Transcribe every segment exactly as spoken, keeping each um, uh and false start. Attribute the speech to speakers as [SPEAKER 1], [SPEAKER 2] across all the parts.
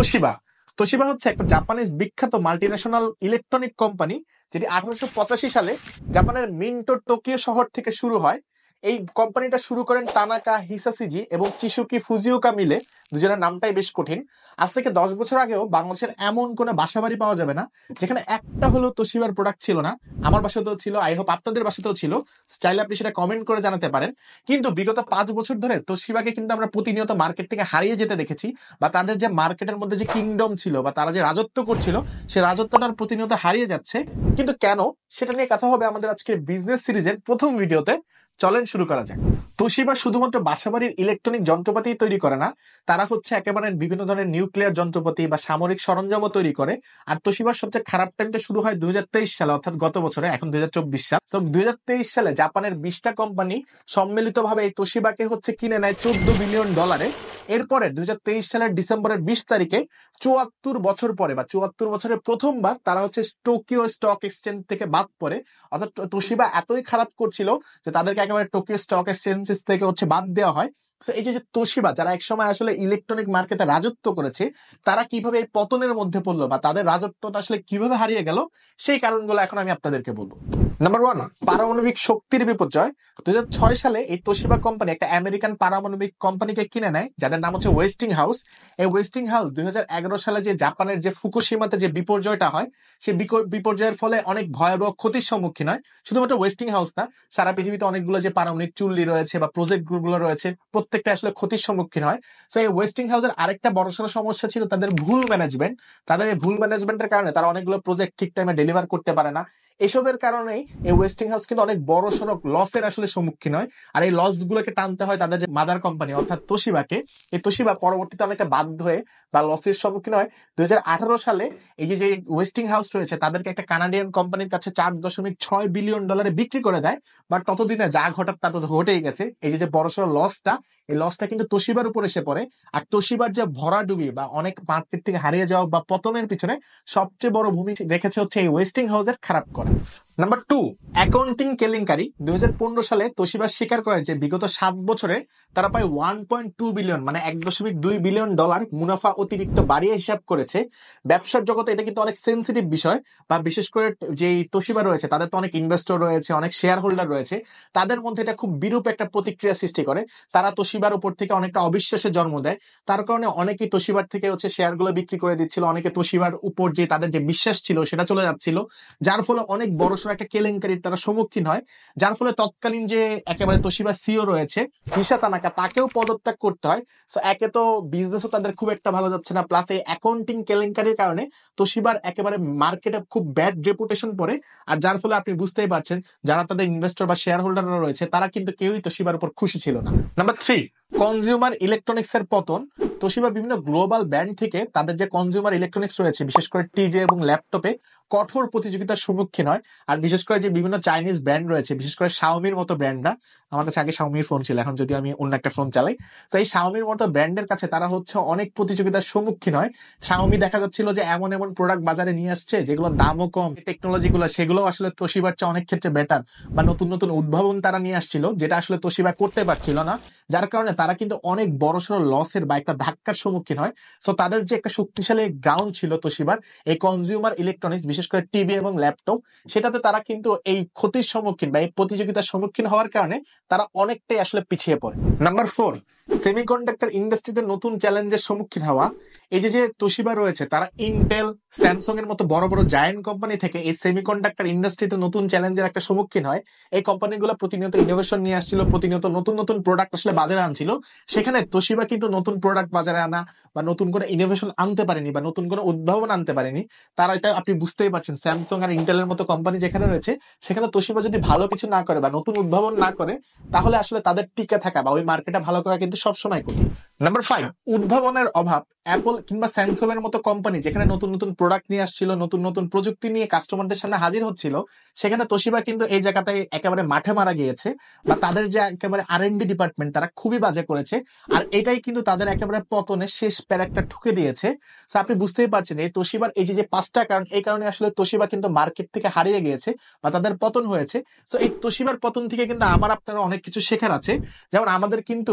[SPEAKER 1] Toshiba Toshiba হচ্ছে একটা Japanese বিখ্যাত মাল্টিন্যাশনাল ইলেকট্রনিক কোম্পানি, যেটি আঠারোশো পঁচাশি সালে জাপানের মিন্টো টোকিও শহর থেকে শুরু হয়। এই কোম্পানিটা শুরু করেন তানাকা হিসাসিজি এবং চিসুকি ফুজিওকা মিলে। দুজনের নামটাই বেশ কঠিন। আজ থেকে দশ বছর আগেও বাংলাদেশের এমন কোনো বাসাবাড়ি পাওয়া যাবে না যেখানে একটা হলো তোশিবার প্রোডাক্ট ছিল না। আমার বাসাতেও ছিল, আই হোপ আপনাদের বাসাতেও ছিল। চাইলে আপনি সেটা কমেন্ট করে জানাতে পারেন। কিন্তু বিগত পাঁচ বছর ধরে তোশিবাকে কিন্তু আমরা প্রতিনিয়ত মার্কেট থেকে হারিয়ে যেতে দেখেছি, বা তাদের যে মার্কেটের মধ্যে যে কিংডম ছিল বা তারা যে রাজত্ব করছিল, সে রাজত্বটার প্রতিনিয়ত হারিয়ে যাচ্ছে। কিন্তু কেন, সেটা নিয়ে কথা হবে আমাদের আজকের বিজনেস সিরিজের প্রথম ভিডিওতে। চলেন শুরু করা যাক। তোশিবা শুধুমাত্র বাসাবাড়ির ইলেকট্রনিক যন্ত্রপাতি তৈরি করে না, তারা হচ্ছে একেবারে বিভিন্ন ধরনের নিউক্লিয়ার যন্ত্রপাতি বা সামরিক সরঞ্জামও তৈরি করে। আর তোশিবার সবচেয়ে খারাপ টাইমটা শুরু হয় দুই হাজার তেইশ সালে, অর্থাৎ গত বছরে। এখন দুই হাজার চব্বিশ সাল। তো দুই হাজার তেইশ সালে জাপানের বিশটা কোম্পানি সম্মিলিতভাবে এই তোশিবাকে হচ্ছে কিনে নেয় চোদ্দ বিলিয়ন ডলারে। এরপরে দুই হাজার তেইশ সালের ডিসেম্বরের বিশ তারিখে চুয়াত্তর বছর পরে বা চুয়াত্তর বছরের প্রথমবার তারা হচ্ছে টোকিও স্টক এক্সচেঞ্জ থেকে বাদ পড়ে। অর্থাৎ তোশিবা এতই খারাপ করছিল যে তাদেরকে একেবারে টোকিও স্টক এক্সচেঞ্জ থেকে হচ্ছে বাদ দেওয়া হয়। এই যে তোশিবা, যারা একসময় আসলে ইলেকট্রনিক মার্কেটে রাজত্ব করেছে, তারা কিভাবে এই পতনের মধ্যে পড়লো বা তাদের রাজত্বটা আসলে কিভাবে হারিয়ে গেল, সেই কারণগুলো এখন আমি আপনাদেরকে বলবো। নাম্বার ওয়ান, পারমাণবিক শক্তির বিপর্যয়। দুই হাজার ছয় সালে এই তোশিবা কোম্পানি একটা আমেরিকান পারমাণবিক কোম্পানিকে কিনে নেয়, যাদের নাম হচ্ছে ওয়েস্টিং হাউস। এই ওয়েস্টিং হাউস দুই হাজার এগারো সালে যে জাপানের যে ফুকুশিমাতে যে বিপর্যয়টা হয়, সেই বিপর্যয়ের ফলে অনেক ভয়াবহ ক্ষতির সম্মুখীন হয়। শুধুমাত্র ওয়েস্টিং হাউস না, সারা পৃথিবীতে অনেকগুলো যে পারমাণবিক চুল্লি রয়েছে বা প্রজেক্ট গুলো রয়েছে, প্রত্যেকটা আসলে ক্ষতির সম্মুখীন হয়। তো এই ওয়েস্টিং হাউসের আরেকটা বড়সড় সমস্যা ছিল তাদের ভুল ম্যানেজমেন্ট। তাদের এই ভুল ম্যানেজমেন্টের কারণে তারা অনেকগুলো প্রজেক্ট ঠিক টাইমে ডেলিভার করতে পারে না। এসবের কারণেই এই ওয়েস্টিং হাউস কিন্তু অনেক বড় সড়ক লসের আসলে সম্মুখীন হয়। আর এই লস গুলোকে টানতে হয় তাদের যে মাদার কোম্পানি অর্থাৎ তোশিবাকে। এই তোশিবা পরবর্তীতে অনেকটা বাধ্য হয়ে বা লসের সম্মুখীন হয়। দুই হাজার আঠারো সালে এই যে ওয়েস্টিং হাউস রয়েছে তাদেরকে একটা কানাডিয়ান কোম্পানির কাছে চার দশমিক ছয় বিলিয়ন ডলারে বিক্রি করে দেয়। বাট ততদিনে যা ঘটার তা তো ঘটেই গেছে। এই যে বড়সড় লসটা, এই লসটা কিন্তু তোশিবার উপর এসে পড়ে। আর তোশিবার যে ভরাডুবি বা অনেক মার্কেট থেকে হারিয়ে যাওয়া বা পতনের পিছনে সবচেয়ে বড় ভূমিকা রেখেছে হচ্ছে এই ওয়েস্টিং হাউসের খারাপ করা। নাম্বার টু, অ্যাকাউন্টিং কেলেঙ্কারি। দুই হাজার পনেরো সালে তোশিবা স্বীকার করে যে বিগত সাত বছরে তারা প্রায় ওয়ান পয়েন্ট টু বিলিয়ন মানে এক দশমিক দুই বিলিয়ন ডলার মুনাফা অতিরিক্ত বাড়িয়ে হিসাব করেছে। ব্যবসার জগতে এটা কিন্তু অনেক সেন্সিটিভ বিষয়, বা বিশেষ করে যে তোশিবা রয়েছে তাদের তো অনেক ইনভেস্টর রয়েছে, অনেক শেয়ার হোল্ডার রয়েছে, তাদের মধ্যে এটা খুব বিরূপ একটা প্রতিক্রিয়া সৃষ্টি করে। তারা তোশিবার উপর থেকে অনেকটা অবিশ্বাসের জন্ম দেয়। তার কারণে অনেকেই তোশিবার থেকে হচ্ছে শেয়ারগুলো বিক্রি করে দিচ্ছিল, অনেকে তোশিবার উপর যে তাদের যে বিশ্বাস ছিল সেটা চলে যাচ্ছিল, যার ফলে অনেক বড় একটা কেলেঙ্কারির তারা সম্মুখীন হয়। যার ফলে তৎকালীন যে একেবারে তোশিবা সিও রয়েছে হিসা তানাকা, তাকেও পদত্যাগ করতে হয়। সো একে তো বিজনেসও তাদের খুব একটা ভালো যাচ্ছে না, প্লাস এই অ্যাকাউন্টিং কেলেঙ্কারির কারণে তোশিবার একেবারে মার্কেটে খুব ব্যাড রেপুটেশন পড়ে। আর যার ফলে আপনি বুঝতেই পারছেন যারা তাদের ইনভেস্টর বা শেয়ার হোল্ডাররা রয়েছে তারা কিন্তু কেউই তোশিবার উপর খুশি ছিল না। নাম্বার থ্রি, কনজিউমার ইলেকট্রনিক্স এর পতন। তোশিবা বিভিন্ন গ্লোবাল ব্র্যান্ড থেকে তাদের যে কনজিউমার ইলেকট্রনিক্স রয়েছে, বিশেষ করে টিভি এবং ল্যাপটপে কঠোর প্রতিযোগিতার সম্মুখীন হয়। আর বিশেষ করে যে বিভিন্ন চাইনিজ ব্র্যান্ড রয়েছে, বিশেষ করে শাওমির মতো ব্র্যান্ডরা, আমার কাছে আগে শাওমির ফোন ছিল, এখন যদি আমি অন্য একটা ফোন চালাই, তো এই শাওমির মতো ব্র্যান্ডের কাছে তারা হচ্ছে অনেক প্রতিযোগিতার সম্মুখীন হয়। শাওমি দেখা যাচ্ছিল যে এমন এমন প্রোডাক্ট বাজারে নিয়ে আসছে যেগুলোর দামও কম, টেকনোলজি গুলো সেগুলো আসলে তোশিবার চেয়ে অনেক ক্ষেত্রে বেটার, বা নতুন নতুন উদ্ভাবন তারা নিয়ে আসছিল যেটা আসলে তোশিবা করতে পারছিল না। যার কারণে তারা কিন্তু অনেক বড়সড় লসের বা একটা ধাক্কার সম্মুখীন হয়। সো তাদের যে একটা শক্তিশালী গ্রাউন্ড ছিল তোশিবার এই কনজিউমার ইলেকট্রনিক্স, বিশেষ করে টিভি এবং ল্যাপটপ, সেটাতে তারা কিন্তু এই ক্ষতির সম্মুখীন বা এই প্রতিযোগিতার সম্মুখীন হওয়ার কারণে তারা অনেকটাই আসলে পিছিয়ে পড়ে। নাম্বার ফোর, সেমিকন্ডাক্টর ইন্ডাস্ট্রিতে নতুন চ্যালেঞ্জের সম্মুখীন হওয়া। এই যে যে তোশিবা রয়েছে তারা ইন্টেল, স্যামসাং এর মতো বড় বড় জায়ান্ট কোম্পানি থেকে এই সেমিকন্ডাক্টর ইন্ডাস্ট্রিতে নতুন চ্যালেঞ্জের একটা সম্মুখীন হয়। এই কোম্পানিগুলো প্রতিনিয়ত ইনোভেশন নিয়ে আসছিল, প্রতিনিয়ত নতুন নতুন প্রোডাক্ট আসলে বাজারে আনছিল। সেখানে তোশিবা কিন্তু নতুন প্রোডাক্ট বাজারে আনা বা নতুন করে ইনোভেশন আনতে পারেনি বা নতুন কোনো উদ্ভাবন আনতে পারেনি। তারা এটা আপনি বুঝতেই পারছেন, স্যামসাং আর ইন্টেলের মতো কোম্পানি যেখানে রয়েছে সেখানে তোশিবা যদি ভালো কিছু না করে বা নতুন উদ্ভাবন না করে, তাহলে আসলে তাদের টিকে থাকা বা ওই মার্কেটে ভালো করা কিন্তু সবসময় কঠিন। নাম্বার ফাইভ, উদ্ভাবনের অভাব। অ্যাপল কিংবা স্যামসাং এর মতো কোম্পানি যেখানে নতুন নতুন প্রোডাক্ট নিয়ে আসছিল, নতুন নতুন প্রযুক্তি নিয়ে কাস্টমারদের সামনে হাজির হচ্ছিল, সেখানে তোশিবা কিন্তু এই জায়গাটায় একেবারে মাঠে মারা গিয়েছে, বা তাদের যে একেবারে আর এন্ড ডি ডিপার্টমেন্ট তারা খুবই বাজে করেছে। আর এটাই কিন্তু তাদের একেবারে পতনের শেষ প্যারাকটা ঠুকে দিয়েছে। তো আপনি বুঝতেই পারছেন এই তোশিবার এই যে পাঁচটা কারণ, এই কারণে আসলে তোশিবা কিন্তু মার্কেট থেকে হারিয়ে গিয়েছে বা তাদের পতন হয়েছে। তো এই তোশিবার পতন থেকে কিন্তু আমার আপনারা অনেক কিছু শেখার আছে। যেমন আমাদের কিন্তু নিজের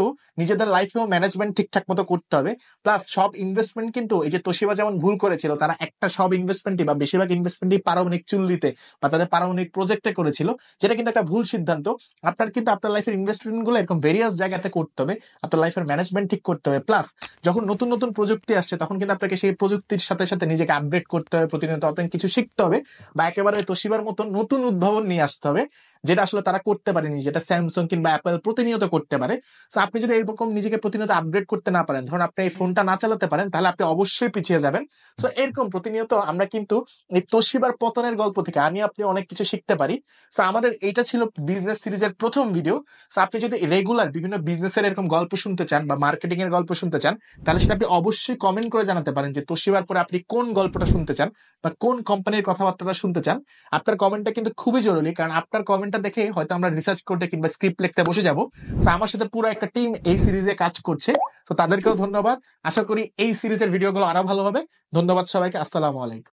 [SPEAKER 1] নিজেদের লাইফেও ম্যানেজমেন্ট ঠিকঠাক মতো করতে হবে। প্লাস সব ইনভেস্টমেন্ট কিন্তু এই যে তোশিবা যেমন ভুল করেছিল, তারা একটা সব ইনভেস্টমেন্টই বা বেশিরভাগ ইনভেস্টমেন্টই পারমাণবিক চুল্লিতে বা তাদের পারমাণবিক প্রজেক্টে করেছিল, যেটা কিন্তু একটা ভুল সিদ্ধান্ত। আপনার কিন্তু আপনার লাইফের ইনভেস্টমেন্ট গুলো এরকম ভেরিয়াস জায়গাতে করতে হবে, আপনার লাইফের ম্যানেজমেন্ট ঠিক করতে হবে। প্লাস যখন নতুন নতুন প্রযুক্তি আসছে তখন কিন্তু আপনাকে সেই প্রযুক্তির সাথে সাথে নিজেকে আপডেট করতে হবে, প্রতিনিয়ত আপনাকে কিছু শিখতে হবে, বা একেবারে তোশিবার মতো নতুন উদ্ভাবন নিয়ে আসতে হবে, যেটা আসলে তারা করতে পারেনি, যেটা স্যামসাং কিংবা অ্যাপল প্রতিনিয়ত করতে পারে। তো আপনি যদি এরকম নিজেকে প্রতিনিয়ত আপডেট করতে না পারেন, ধরুন আপনি এই ফোনটা না চালাতে পারেন, তাহলে আপনি অবশ্যই পিছিয়ে যাবেন। তো এরকম প্রতিনিয়ত আমরা কিন্তু এই তোশিবার পতনের গল্প থেকে আমি আপনি অনেক কিছু শিখতে পারি। তো আমাদের এইটা ছিল বিজনেস সিরিজের প্রথম ভিডিও। তো আপনি যদি রেগুলার বিভিন্ন বিজনেসের এরকম গল্প শুনতে চান বা মার্কেটিং এর গল্প শুনতে চান, তাহলে সেটা আপনি অবশ্যই কমেন্ট করে জানাতে পারেন যে তোশিবার পরে আপনি কোন গল্পটা শুনতে চান বা কোন কোম্পানির কথাবার্তাটা শুনতে চান। আপনার কমেন্টটা কিন্তু খুবই জরুরি, কারণ আপনার কমেন্টটা দেখে হয়তো আমরা রিসার্চ করতে কিংবা স্ক্রিপ্ট লিখতে বসে যাব। তো আমার সাথে পুরো একটা টিম এই সিরিজে কাজ করছে, তো তাদেরকেও ধন্যবাদ। আশা করি এই সিরিজের ভিডিওগুলো আরো ভালো হবে। ধন্যবাদ সবাইকে। আসসালামু আলাইকুম।